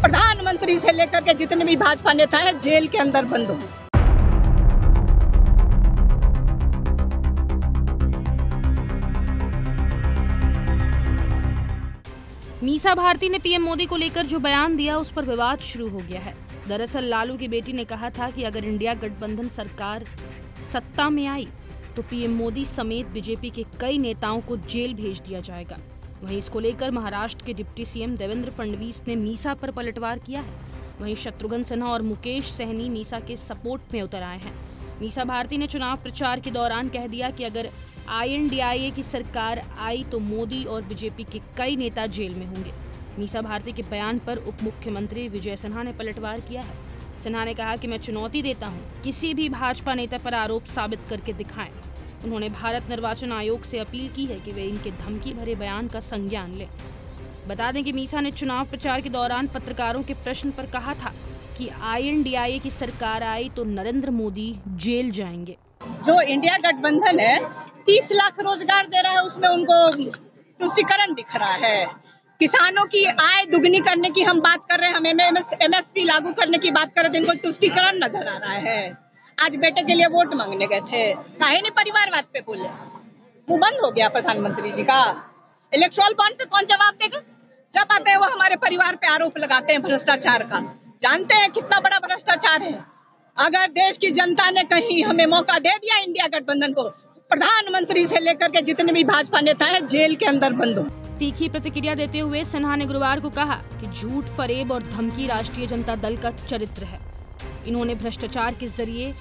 प्रधानमंत्री से लेकर के जितने भी भाजपा नेता हैं जेल के अंदर बंद हो। मीसा भारती ने पीएम मोदी को लेकर जो बयान दिया उस पर विवाद शुरू हो गया है। दरअसल लालू की बेटी ने कहा था कि अगर इंडिया गठबंधन सरकार सत्ता में आई तो पीएम मोदी समेत बीजेपी के कई नेताओं को जेल भेज दिया जाएगा। वहीं इसको लेकर महाराष्ट्र के डिप्टी सीएम देवेंद्र फडणवीस ने मीसा पर पलटवार किया है। वहीं शत्रुघ्न सिन्हा और मुकेश सहनी मीसा के सपोर्ट में उतर आए हैं। मीसा भारती ने चुनाव प्रचार के दौरान कह दिया कि अगर INDIA की सरकार आई तो मोदी और बीजेपी के कई नेता जेल में होंगे। मीसा भारती के बयान पर उप मुख्यमंत्री विजय सिन्हा ने पलटवार किया है। सिन्हा ने कहा कि मैं चुनौती देता हूं, किसी भी भाजपा नेता पर आरोप साबित करके दिखाएं। उन्होंने भारत निर्वाचन आयोग से अपील की है कि वे इनके धमकी भरे बयान का संज्ञान लें। बता दें कि मीसा ने चुनाव प्रचार के दौरान पत्रकारों के प्रश्न पर कहा था कि INDIA की सरकार आई तो नरेंद्र मोदी जेल जाएंगे। जो इंडिया गठबंधन है 30 लाख रोजगार दे रहा है, उसमें उनको तुष्टीकरण दिख रहा है। किसानों की आय दुगनी करने की हम बात कर रहे हैं, हम MSP लागू करने की बात कर रहे थे, इनको तुष्टीकरण नजर आ रहा है। आज बेटे के लिए वोट मांगने गए थे, काहे नहीं परिवारवाद पे बोले? वो बंद हो गया प्रधानमंत्री जी का। इलेक्ट्रोल बॉन्ड पे कौन जवाब देगा? जब आते हैं वो हमारे परिवार पे आरोप लगाते हैं भ्रष्टाचार का। जानते हैं कितना बड़ा भ्रष्टाचार है। अगर देश की जनता ने कहीं हमें मौका दे दिया इंडिया गठबंधन को, प्रधानमंत्री से लेकर के जितने भी भाजपा नेता हैं जेल के अंदर बंद हो। तीखी प्रतिक्रिया देते हुए सिन्हा ने गुरुवार को कहा कि झूठ, फरेब और धमकी राष्ट्रीय जनता दल का चरित्र है। इन्होंने भ्रष्टाचार के जरिए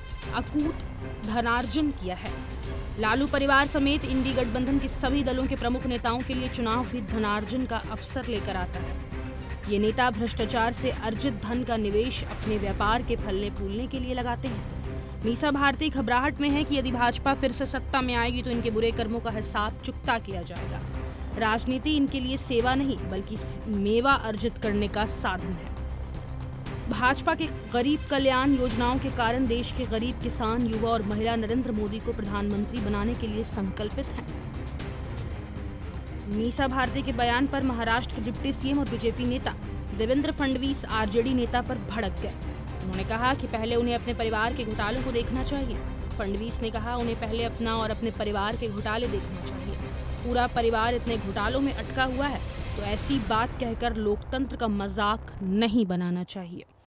अकूट धनार्जन किया है। लालू परिवार समेत इंडी गठबंधन के सभी दलों के प्रमुख नेताओं के लिए चुनाव भी धनार्जन का अवसर लेकर आता है। ये नेता भ्रष्टाचार से अर्जित धन का निवेश अपने व्यापार के फलने फूलने के लिए लगाते हैं। मीसा भारती घबराहट में है कि यदि भाजपा फिर से सत्ता में आएगी तो इनके बुरे कर्मों का हिसाब चुकता किया जाएगा। राजनीति इनके लिए सेवा नहीं बल्कि मेवा अर्जित करने का साधन है। भाजपा के गरीब कल्याण योजनाओं के कारण देश के गरीब किसान, युवा और महिला नरेंद्र मोदी को प्रधानमंत्री बनाने के लिए संकल्पित हैं। मीसा भारती के बयान पर महाराष्ट्र के डिप्टी सीएम और बीजेपी नेता देवेंद्र फडणवीस RJD नेता पर भड़क गए। उन्होंने कहा कि पहले उन्हें अपने परिवार के घोटालों को देखना चाहिए। फडणवीस ने कहा उन्हें पहले अपना और अपने परिवार के घोटाले देखना चाहिए। पूरा परिवार इतने घोटालों में अटका हुआ है तो ऐसी बात कहकर लोकतंत्र का मजाक नहीं बनाना चाहिए।